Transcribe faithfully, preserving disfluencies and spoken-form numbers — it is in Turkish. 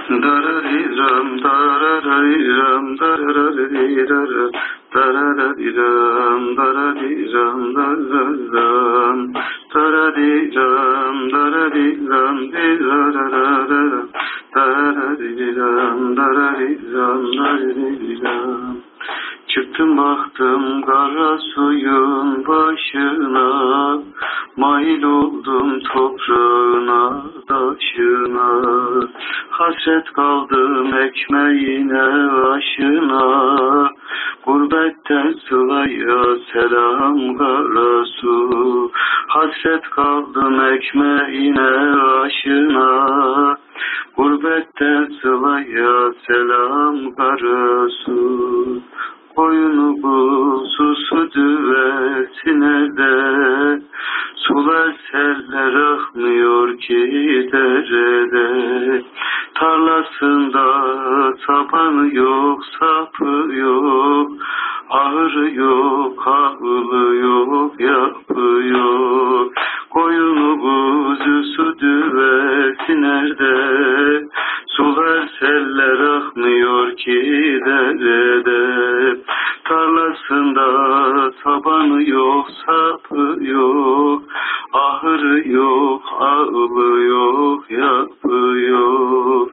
Darariram, darariram, darariram, darariram, darariram, darariram, darariram, darariram, darariram, darariram, darariram, darariram. Çıktım baktım kara suyun başına, mail oldum toprağına, taşına. Hasret kaldım ekmeğine, aşına, gurbetten sılaya selam kara su. Hasret kaldım ekmeğine, aşına, gurbetten sılaya selam kara su. Koyunu kuzusu düvesi nerede? Sular seller akmıyor ki derede. Tarlasında tabanı yok, sapı yok, ahırı yok, ahılı yok, yapı yok. Koyunu kuzusu düvesi nerede? Sular seller akmıyor ki derede. Tarlasında tabanı yok, sapı yok, ahırı yok, ağlı yok, yapı yok.